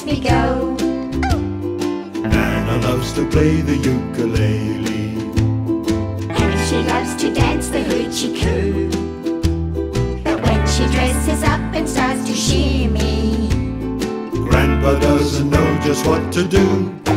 me go. Nana loves to play the ukulele, and she loves to dance the hoochie coo. But when she dresses up and starts to shimmy, Grandpa doesn't know just what to do.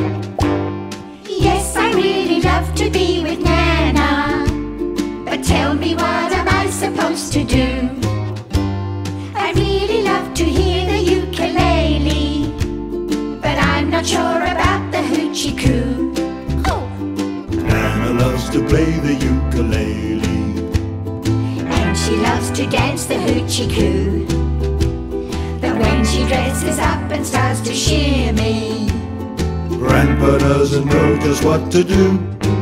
Yes, I really love to be with Nana, but tell me, what am I supposed to do? I really love to hear the ukulele, but I'm not sure about the hoochie coo. Nana loves to play the ukulele, and she loves to dance the hoochie coo. But when she dresses up and starts to shimmy, Grandpa doesn't know just what to do.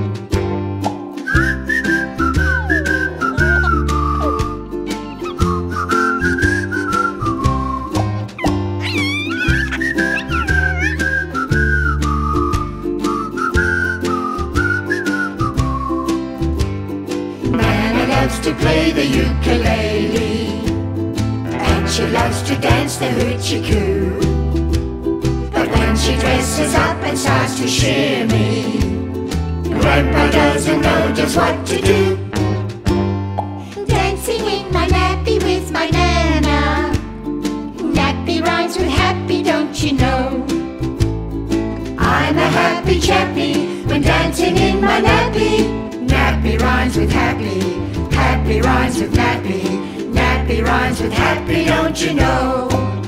Nana loves to play the ukulele, and she loves to dance the hoochie coo. But when she dresses up and starts to shimmy, Grandpa doesn't know just what to do. Dancing in my nappy with my Nana, nappy rhymes with happy, don't you know? I'm a happy chappy when dancing in my nappy. Nappy rhymes with happy, happy rhymes with nappy, nappy rhymes with happy, don't you know?